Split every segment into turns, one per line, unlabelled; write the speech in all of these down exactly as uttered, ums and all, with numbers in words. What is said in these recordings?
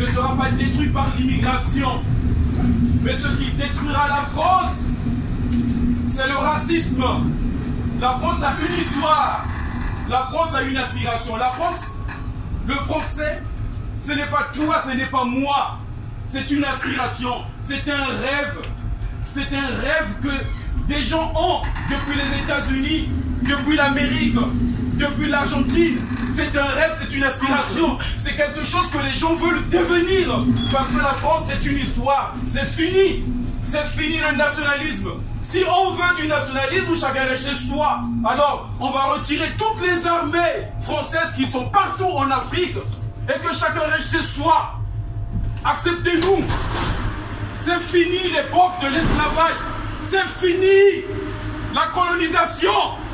ne sera pas détruit par l'immigration. Mais ce qui détruira la France, c'est le racisme. La France a une histoire. La France a une aspiration. La France, le français, ce n'est pas toi, ce n'est pas moi. C'est une aspiration. C'est un rêve. C'est un rêve que des gens ont depuis les États-Unis, depuis l'Amérique, depuis l'Argentine. C'est un rêve, c'est une aspiration. C'est quelque chose que les gens veulent devenir. Parce que la France, c'est une histoire. C'est fini. C'est fini le nationalisme. Si on veut du nationalisme, chacun reste chez soi. Alors, on va retirer toutes les armées françaises qui sont partout en Afrique et que chacun reste chez soi. Acceptez-nous. C'est fini l'époque de l'esclavage. C'est fini la colonisation.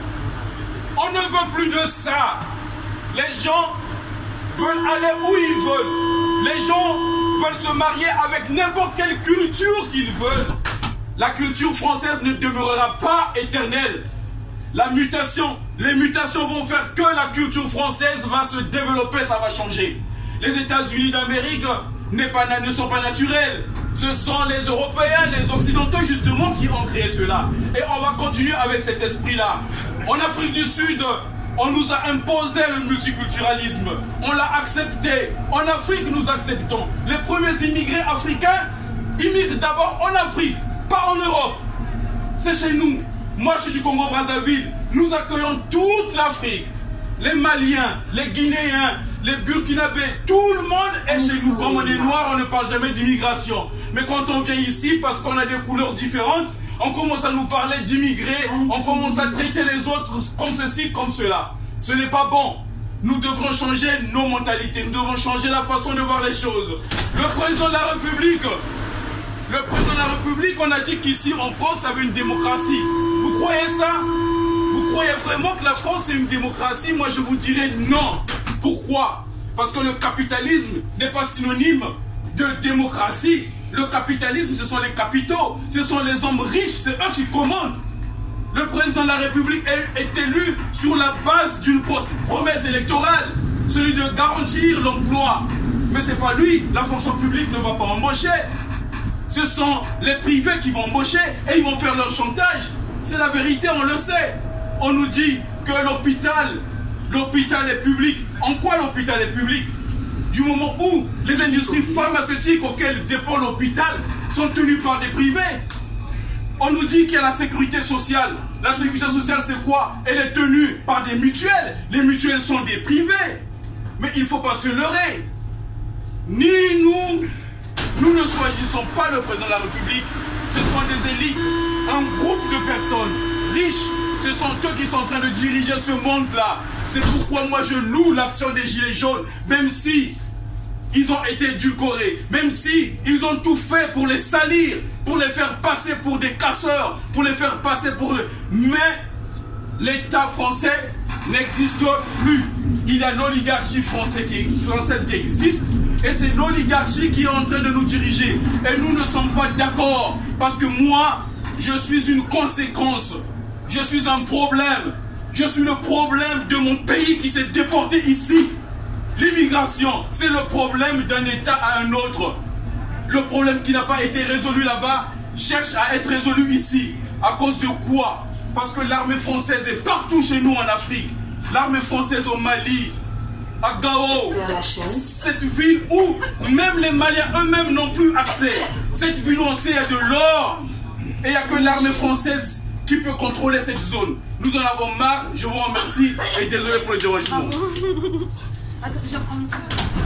On ne veut plus de ça. Les gens veulent aller où ils veulent. Les gens veulent se marier avec n'importe quelle culture qu'ils veulent. La culture française ne demeurera pas éternelle. La mutation, les mutations vont faire que la culture française va se développer, ça va changer. Les États-Unis d'Amérique ne sont pas naturels. Ce sont les Européens, les Occidentaux justement qui ont créé cela. Et on va continuer avec cet esprit-là. En Afrique du Sud, on nous a imposé le multiculturalisme. On l'a accepté. En Afrique, nous acceptons. Les premiers immigrés africains immigrent d'abord en Afrique, pas en Europe. C'est chez nous. Moi, je suis du Congo-Brazzaville. Nous accueillons toute l'Afrique. Les Maliens, les Guinéens, les Burkinabés, tout le monde est chez nous. Comme on est noir, on ne parle jamais d'immigration. Mais quand on vient ici, parce qu'on a des couleurs différentes, on commence à nous parler d'immigrés, on commence à traiter les autres comme ceci, comme cela. Ce n'est pas bon. Nous devrons changer nos mentalités, nous devons changer la façon de voir les choses. Le président de la République, le président de la République, on a dit qu'ici en France, il y avait une démocratie. Vous croyez ça? Vous croyez vraiment que la France est une démocratie? Moi, je vous dirais non. Pourquoi? Parce que le capitalisme n'est pas synonyme de démocratie. Le capitalisme, ce sont les capitaux, ce sont les hommes riches, c'est eux qui commandent. Le président de la République est, est élu sur la base d'une promesse électorale, celui de garantir l'emploi. Mais ce n'est pas lui, la fonction publique ne va pas embaucher. Ce sont les privés qui vont embaucher et ils vont faire leur chantage. C'est la vérité, on le sait. On nous dit que l'hôpital, l'hôpital est public. En quoi l'hôpital est public? Du moment où les industries pharmaceutiques auxquelles dépend l'hôpital sont tenues par des privés. On nous dit qu'il y a la sécurité sociale. La sécurité sociale, c'est quoi? Elle est tenue par des mutuelles. Les mutuelles sont des privés. Mais il ne faut pas se leurrer. Ni nous, nous ne choisissons pas le président de la République. Ce sont des élites, un groupe de personnes riches. Ce sont eux qui sont en train de diriger ce monde-là. C'est pourquoi moi je loue l'action des Gilets jaunes, même si ils ont été édulcorés, même si ils ont tout fait pour les salir, pour les faire passer pour des casseurs, pour les faire passer pour le... Mais l'État français n'existe plus. Il y a l'oligarchie française qui, française qui existe et c'est l'oligarchie qui est en train de nous diriger. Et nous ne sommes pas d'accord parce que moi, je suis une conséquence. Je suis un problème. Je suis le problème de mon pays qui s'est déporté ici. L'immigration, c'est le problème d'un État à un autre. Le problème qui n'a pas été résolu là-bas cherche à être résolu ici. À cause de quoi? Parce que l'armée française est partout chez nous en Afrique. L'armée française au Mali, à Gao, cette ville où même les Maliens eux-mêmes n'ont plus accès. Cette ville où on sait qu'il y a de l'or et il n'y a que l'armée française qui peut contrôler cette zone. Nous en avons marre, je vous remercie et désolé pour le dérangement.
Attends, je vais prendre ça.